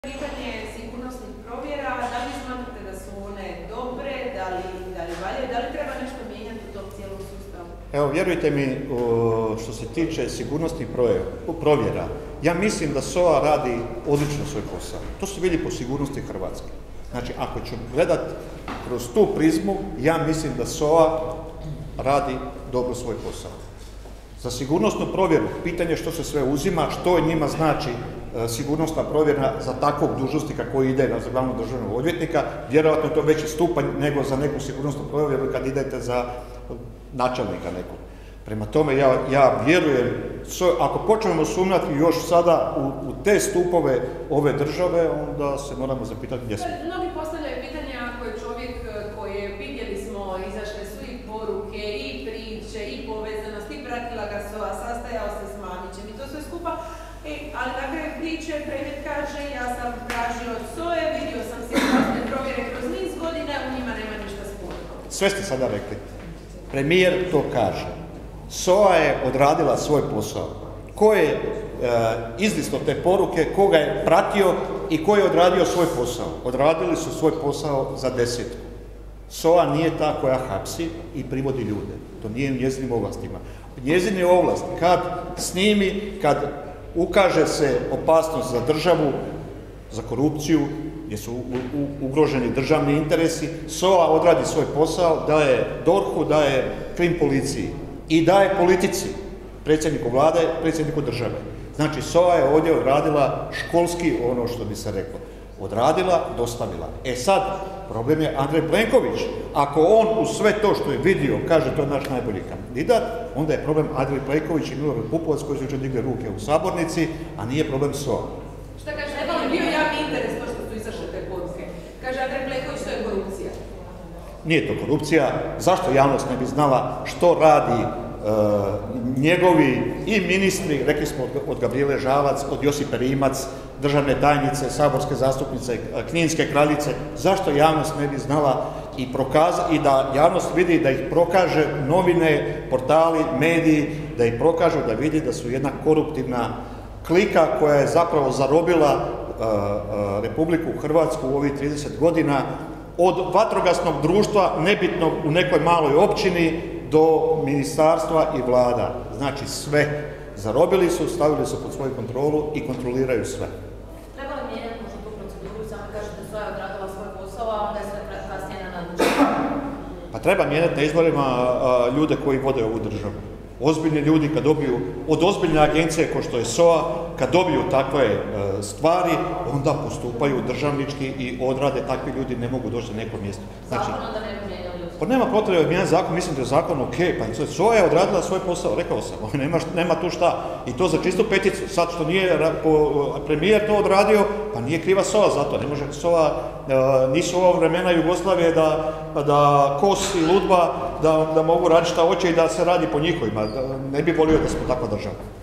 Pitanje sigurnosnih provjera, da li smatrate da su one dobre, da li valje, da li treba nešto mijenjati u tom cijelom sustavu? Evo, vjerujte mi, što se tiče sigurnosnih provjera, ja mislim da SOA radi odlično svoj posao. To se vidi po sigurnosti Hrvatske. Znači, ako ću gledat kroz tu prizmu, ja mislim da SOA radi dobro svoj posao. Za sigurnosnu provjeru, pitanje što se sve uzima, što njima znači sigurnosna provjera za takvog dužnosnika koji ide za glavnog državnog odvjetnika, vjerojatno je to veći stupanj nego za neku sigurnosnu provjeru kad idete za načelnika nekog. Prema tome, ja vjerujem, ako počnemo sumnjati još sada u te stupove ove države, onda se moramo zapitati gdje smo. Mnogi postavljaju pitanje ako je čovjek koji je, vidjeli smo, izašle su i poruke, i priče, i povezanost, i pratila ga SOA, sastajao se s Mamićem i to sve skupa, ali na kraju priče predmet kaže ja sam tražio od SOA, vidio sam sigurnosne provjere kroz niz godina, u njima nema ništa sporno. Sve ste sada rekli. Premijer to kaže. SOA je odradila svoj posao. Ko je izlisto te poruke, ko ga je pratio i ko je odradio svoj posao? Odradili su svoj posao za 10. SOA nije ta koja hapsi i privodi ljude. To nije u njezinim ovlastima. Njezin je ovlast kad snimi, kad ukaže se opasnost za državu, za korupciju, gdje su ugroženi državni interesi, SOA odradi svoj posao, daje DORH-u, daje krim policiji i daje politici, predsjedniku vlade, predsjedniku države. Znači, SOA je ovdje odradila školski ono što bi se reklo. Odradila, dostavila. E sad, problem je Andrej Plenković. Ako on u sve to što je vidio kaže to je naš najbolji kandidat, onda je problem Andrej Plenković i Milorad Pupovac koji su jučer digli ruke u sabornici, a nije problem SOA. Šta kaže, ne bi bio javni interes to što su izašle te poruke? Kaže Andrej Plenković, to je korupcija. Nije to korupcija. Zašto javnost ne bi znala što radi njegovi i ministri, rekli smo od Gabrijele Žalac, od Josipe Rimac, državne tajnice, saborske zastupnice, kninske kraljice, zašto javnost ne bi znala i da javnost vidi, da ih prokaže novine, portali, mediji, da ih prokažu, da vidi da su jedna koruptivna klika koja je zapravo zarobila Republiku Hrvatsku u ovih 30 godina, od vatrogasnog društva, nebitno u nekoj maloj općini, do ministarstva i vlada. Znači sve. Zarobili su, stavili su pod svoju kontrolu i kontroliraju sve. Treba li mijenjati možda tu proceduru, samo kažete da SOA je odradila svoj posao, a onda je sve kasnije na nadležnosti? Pa treba mijenjati na izborima ljude koji vode ovu državu. Ozbiljni ljudi kad dobiju, od ozbiljne agencije kao što je SOA, kad dobiju takve stvari, onda postupaju državnički i odrade, takvi ljudi ne mogu doći na neko mjesto. Znači, zakon onda ne bi mijenjali? Pa nema potrebe mijenjati zakon, mislim da je zakon ok, pa SOA je odradila svoj posao, rekao sam, nema tu šta. I to za čistu peticu, sad što nije premijer to odradio, pa nije kriva SOA za to, ne može SOA, nisu ova vremena Jugoslavije da KOS i Ludba da mogu raditi šta hoće i da se radi po njihovima, ne bi volio da smo takva država.